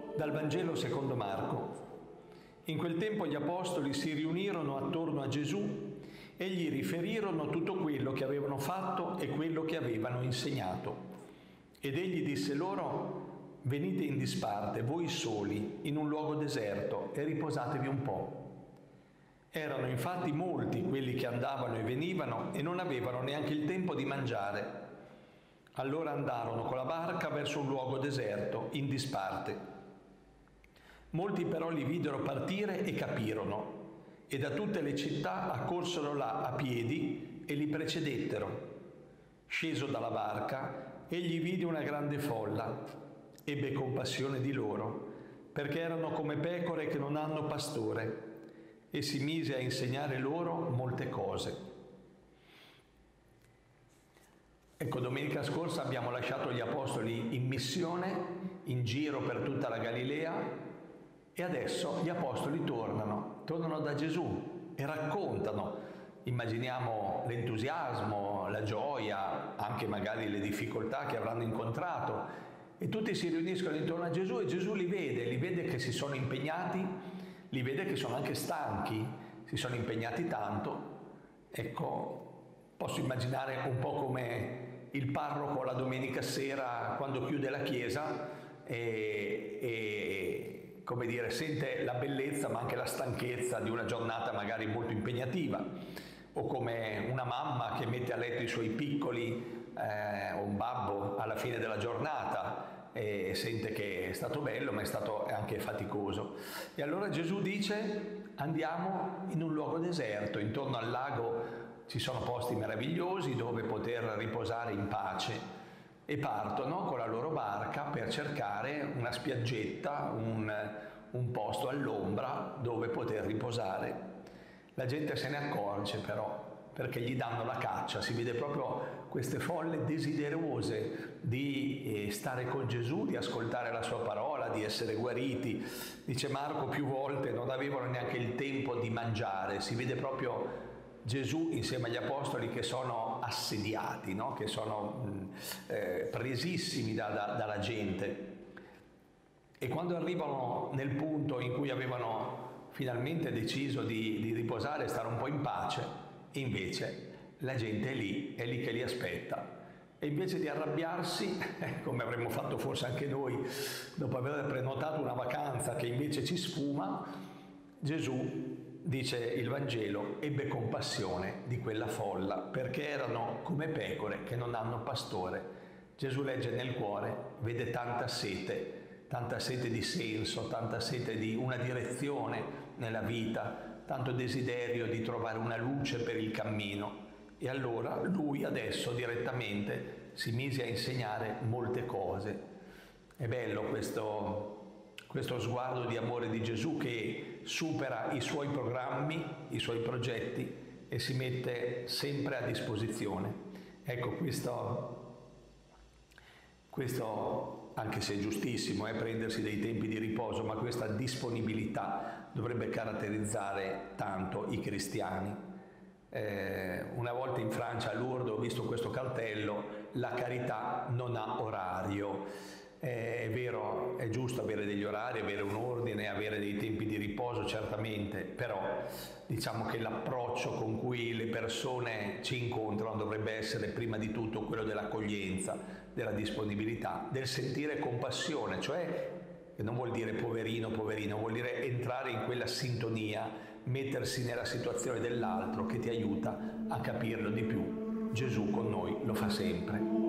Dal Vangelo secondo Marco. In quel tempo gli apostoli si riunirono attorno a Gesù e gli riferirono tutto quello che avevano fatto e quello che avevano insegnato. Ed egli disse loro: venite in disparte, voi soli, in un luogo deserto, e riposatevi un po'. Erano infatti molti quelli che andavano e venivano e non avevano neanche il tempo di mangiare. Allora andarono con la barca verso un luogo deserto, in disparte. Molti però li videro partire e capirono, e da tutte le città accorsero là a piedi e li precedettero. Sceso dalla barca, egli vide una grande folla, ebbe compassione di loro, perché erano come pecore che non hanno pastore, e si mise a insegnare loro molte cose. Ecco, domenica scorsa abbiamo lasciato gli apostoli in missione, in giro per tutta la Galilea, e adesso gli apostoli tornano da Gesù e raccontano. Immaginiamo l'entusiasmo, la gioia, anche magari le difficoltà che avranno incontrato, e tutti si riuniscono intorno a Gesù e Gesù li vede che si sono impegnati, li vede che sono anche stanchi, si sono impegnati tanto. Ecco, posso immaginare un po' come il parroco la domenica sera quando chiude la chiesa e come dire, sente la bellezza ma anche la stanchezza di una giornata magari molto impegnativa, o come una mamma che mette a letto i suoi piccoli o un babbo alla fine della giornata e sente che è stato bello ma è stato anche faticoso. E allora Gesù dice: andiamo in un luogo deserto, intorno al lago ci sono posti meravigliosi dove poter riposare in pace. E partono con la loro barca per cercare una spiaggetta, un posto all'ombra dove poter riposare. La gente se ne accorge però, perché gli danno la caccia, si vede proprio queste folle desiderose di stare con Gesù, di ascoltare la sua parola, di essere guariti. Dice Marco più volte non avevano neanche il tempo di mangiare, si vede proprio Gesù insieme agli apostoli che sono assediati, no? Che sono presissimi dalla gente. E quando arrivano nel punto in cui avevano finalmente deciso di riposare e stare un po' in pace, invece la gente è lì che li aspetta. E invece di arrabbiarsi, come avremmo fatto forse anche noi dopo aver prenotato una vacanza che invece ci sfuma, Gesù, dice il Vangelo, ebbe compassione di quella folla, perché erano come pecore che non hanno pastore. Gesù legge nel cuore, vede tanta sete di senso, tanta sete di una direzione nella vita, tanto desiderio di trovare una luce per il cammino. E allora lui adesso direttamente si mise a insegnare molte cose. È bello questo sguardo di amore di Gesù che supera i suoi programmi, i suoi progetti e si mette sempre a disposizione. Ecco, questo anche se è giustissimo, prendersi dei tempi di riposo, ma questa disponibilità dovrebbe caratterizzare tanto i cristiani. Una volta in Francia, a Lourdes, ho visto questo cartello: la carità non ha orario. È vero, è giusto avere degli orari, avere un ordine, avere dei tempi di riposo, certamente, però diciamo che l'approccio con cui le persone ci incontrano dovrebbe essere prima di tutto quello dell'accoglienza, della disponibilità, del sentire compassione, cioè che non vuol dire poverino, vuol dire entrare in quella sintonia, mettersi nella situazione dell'altro che ti aiuta a capirlo di più. Gesù con noi lo fa sempre.